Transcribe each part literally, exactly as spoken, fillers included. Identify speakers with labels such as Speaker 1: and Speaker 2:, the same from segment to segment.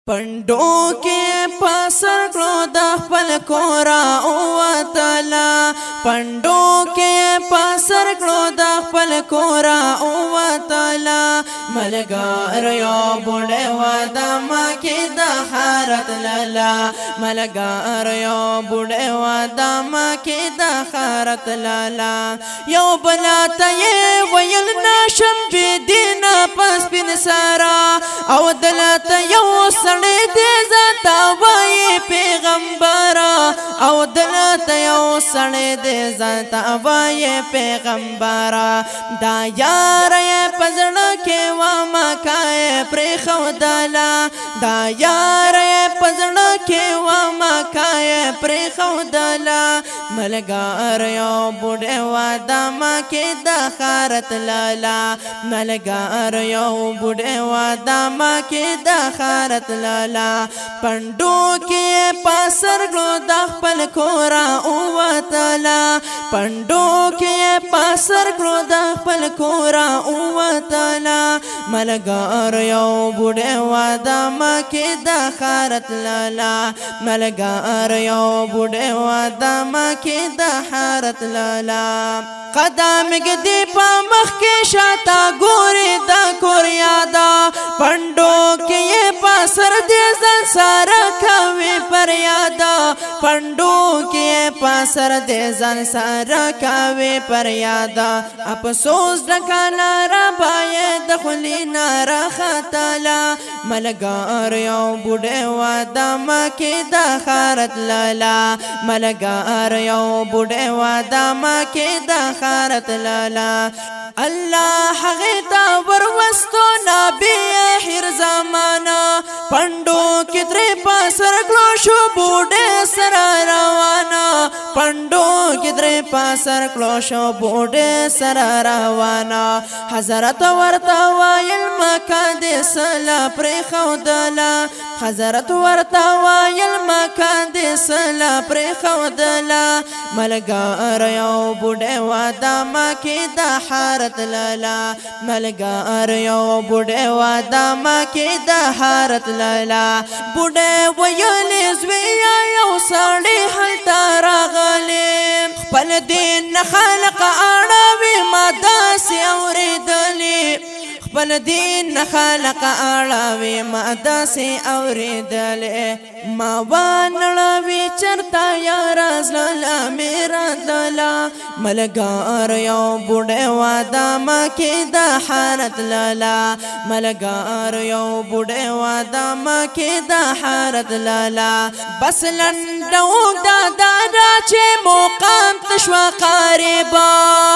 Speaker 1: پندو کے پاسر کلو د خپل کورا اوتلا پندو کے پاسر کلو د خپل کورا اوتلا ملګر یو بوډه واده ما کې د حارت لالا ملګر یو بوډه واده ما کې د حارت لالا یو بلاته ویل نشم بی دین پس بن سارا او دلته یو سړی دې ذاته وایي پیغمبره او دلته یو سړی دې ذاته وایي پیغمبره دا یار یې په زړه کې واما کای پرېښودله دا یار یې په زړه کې واما کای پرېښودله ملګر یو بوډۍ واده ما کې د خارت لالا ملګر یو بوډۍ واده ما کې د خارت لالا پندو کې پاسر کلو د خپل کورا اوتلا پندو کې پاسر کلو د خپل کورا اوتلا ملګر یو بوډۍ واده ما کې د خارت لالا ملګر یو بوډۍ واده ما کې د حارت لالا قدم گدی پا مخ کے شاتا گوری دا کوریادا پندو کے یہ پاسر دے زن سارا کھوی پر یادا پندو کے یہ پاسر دے زن سارا کھوی پر یادا افسوس ڈکا نارا بائے دخلی نارا خطالا ملګر یو بوډۍ واده ما کې د خارت لالا ملګر یو بوډۍ واده ما کې د خارت لالا اللہ حقیتا وروستو نبی اخر زمانا پندو کترے پاسر کلو شو بوڈے سر روانا پندو کترے پاسر کلو شو بوڈے سر روانا حضرت ورطا وائل مکان دے سلا پری خودلا حضرت ورطا وائل مکان دے سلا پری خودلا ملګر یو بوډۍ واده ما کې د حارت لالا ملګر یو بوډۍ واده ما کې د حارت لالا بوډۍ ویلې زویه یو سړی هلته راغلی خپل دین نه خلق اړوي ما داسې اورېدلې خپل دین نه خلق اړوي ما داسې اورېدلې ما وانړوي چرته یا راز لالا میرا دلا ملګر یو بوډۍ واده ما کې د حارت لالا ملګر یو بوډۍ واده ما کې د حارت لالا بس لنډو دا دادا چې مقام تشوا قریبا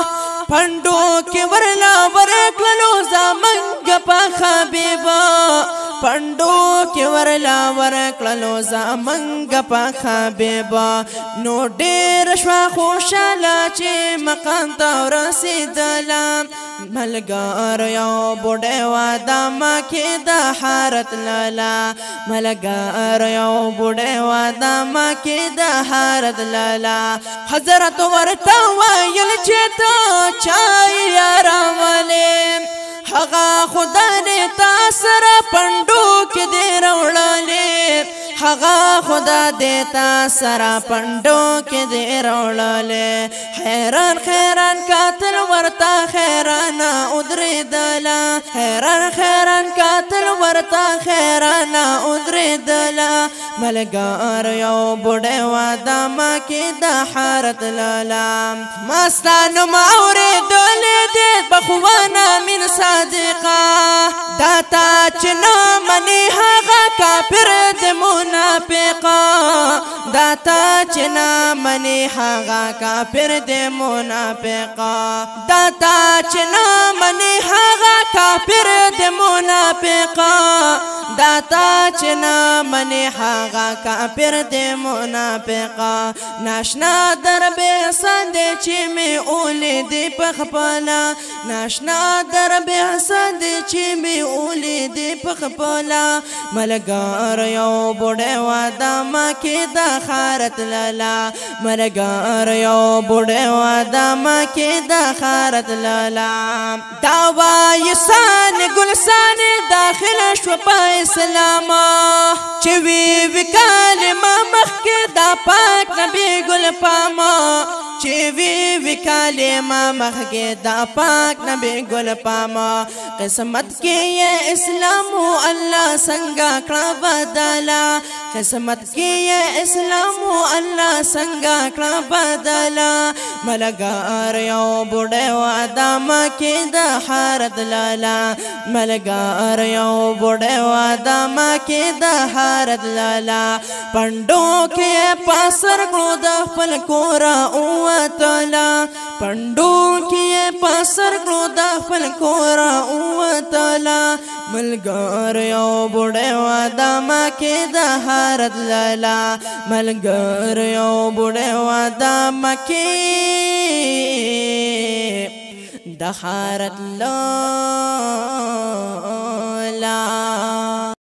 Speaker 1: پندو کې ورلا ورکلو زمنګ په حبیبا پندو کې ورلا ورکلو زمنګ په حبیبا نو ډېر شوا خوشاله چې مقام ته ورسېدله ملګر یو بوډۍ واده ما کې د حارت لالا ملګر یو بوډۍ واده ما کې د حارت لالا حضرت ورته ویل چې ته چای راولې هغه خدا دې تا سره پندو کې دې راوړلې هغه خدا دې تا سره پندو کې دې راوړلې حیران حیران قاتل ورته حیرانه ودرېدله حیران حیران قاتل ورته حیرانه ودرېدله ملګر یو بوډۍ واده ما کې د حارت لالا ما ستا نوم اورېدلی دی بخوانه من صادقه دا تا چې نه منې هغه کافر د منافقه دا تا چې نه منې هغه کافر د منافقه دا تا چې نه منې هغه کافر د منافقه دا تا چې نه منې هغه کافر د منافقه ناشنا در به سند چې مې اولیدې په خپله ناشنا در به سند چې مې اولیدې په خپله ملګر یو بوډۍ واده ما کې د خارت لالا ملګر یو بوډۍ واده ما کې د خارت لالا دا وایي سان ګلسان داخله شو په اسلام چوی وکال ما مخ کے دا پاک نبی گل پاما چوی وکال ما مخ کے دا پاک نبی گل پاما قسمت کے یہ اسلام اللہ سنگا کڑا بدلا قسمت کے یہ اسلام اللہ سنگا کڑا بدلا ملگار یو بڑے وادام کے دا حارت لالا ملگار یو بڑے وادام کے دا حارت لالا پنڈو کے پاسر کڑو دا پل کورا اواتالا پنڈو کے پاسر کڑو دا پل کورا اواتالا ملگار یو بڑے وادام کے دا حارت لالا ملگار یو بڑے وادام کے دا حارت لالا